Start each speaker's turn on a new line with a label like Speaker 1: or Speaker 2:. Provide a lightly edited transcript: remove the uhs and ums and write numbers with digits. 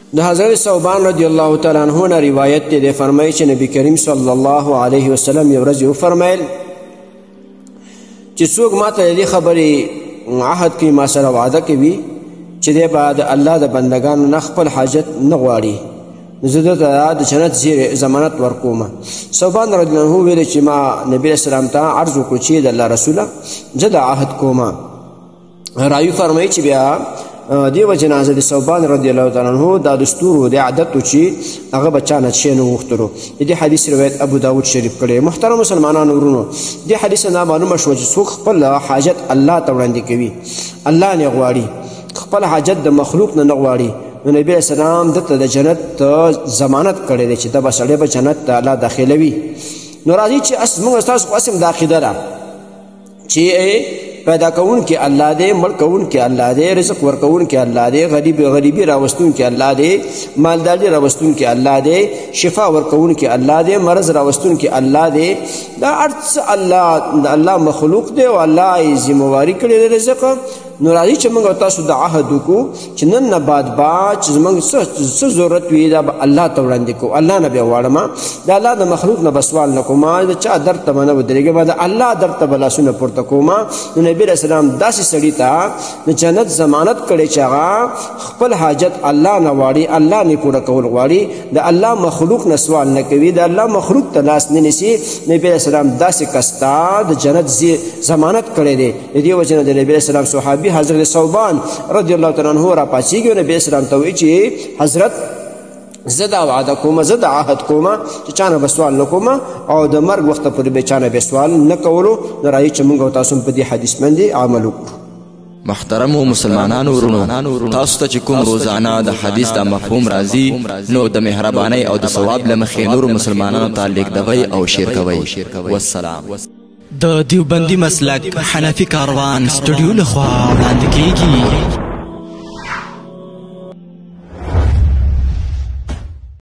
Speaker 1: د حضرت ثوبان رضی الله تعالی عنہ نه روایت دی، فرمایي چې نبی کریم صلی الله علیه وسلم یو ورځ وفرمایل چې څوک ماته دې خبرې عهد کوي، ما سره وعده کوي چې دی به د الله د بندګانو نه خپل حاجت نه غواړي، نو زه دته د جنت ضمانت ورکوم. ثوبان رضی الله عنه ویل چې ما نبي علیه السلام ته عرض وکړو چې د الله رسوله زه د عهد کوم. راوي فرمایي چې بیا دیو جنازه د ثوبان رضی الله تعالی عنہ دا دستور و د عادت و چې هغه بچانه شي نه وخترو. دې حدیث روایت ابو داود شریف کړي. محترم مسلمانانو ورونو، دې حدیث نه معلومه شو چې څوک خپل حاجت الله ته وړاندې کوي، الله نه غواړي، خپل حاجت د مخلوق نه غواړي، نو نبی اسلام دته د جنت ضمانت کړی دی چې دا به سړی به جنت ته الله داخلوي. نو راځي چې موږ تاسو قسم د عقیده ده چې پیدا کون کې الله دې، مړ کون کې الله دې، رزق ورکون کې الله دې، غریبي راوستون کې الله دې، مالداري راوستون کې الله دې، شفا ورکون کې الله دې، مرض راوستون کې الله دې. دا ارڅ الله مخلوق دې او الله یې ذمہواری کړې د رزق. نو راځي چې موږ تاسو د عهد وکړو چې نن نه بعد چې موږ څه ضرورت وي دا به الله ته وړاندې کوو، الله نه بیا غواړم، د الله د مخلوق نه به سوال نه کوم، د چا در ته به نه ودرېږم، د الله در ته به لاسونه پورته کوم. نو نبي علیه السلام داسې سړي ته د جنت ضمانت کړی چې هغه خپل حاجت الله نه غواړي، الله نه پوره کول غواړي، د الله مخلوق نه سوال نه کوي، د الله مخلوق ته لاس نه نیسي. نبي علیه السلام داسې کس ته د جنت ضمانت کړی دی. د دې وجې نه د نبي علیه السلام صحابي حضرت ثوبان رضی الله تعالی عنہ را پاڅېږي، نبي اسلام ته وایي چې حضرت زه دا وعده کوم، زه دا عهد کوم چې چانه به سوال نه کوم او د مرګ وخته پورې به چانه به سوال نه کولو. نو راځي چې موږ تاسو په دې حدیث باندې عمل وکړو.
Speaker 2: محترمو مسلمانانو ورونو، تاسو ته چې کوم روزانه د حدیث د مفهوم راځي نو د مهربانۍ او د ثواب له مخې نورو مسلمانانو ته لیږدوئ او شیر کوئ. والسلام.
Speaker 3: د دیوبندي مسلک حنفي کاروان سټوډیو لخوا وړاندې کیږي.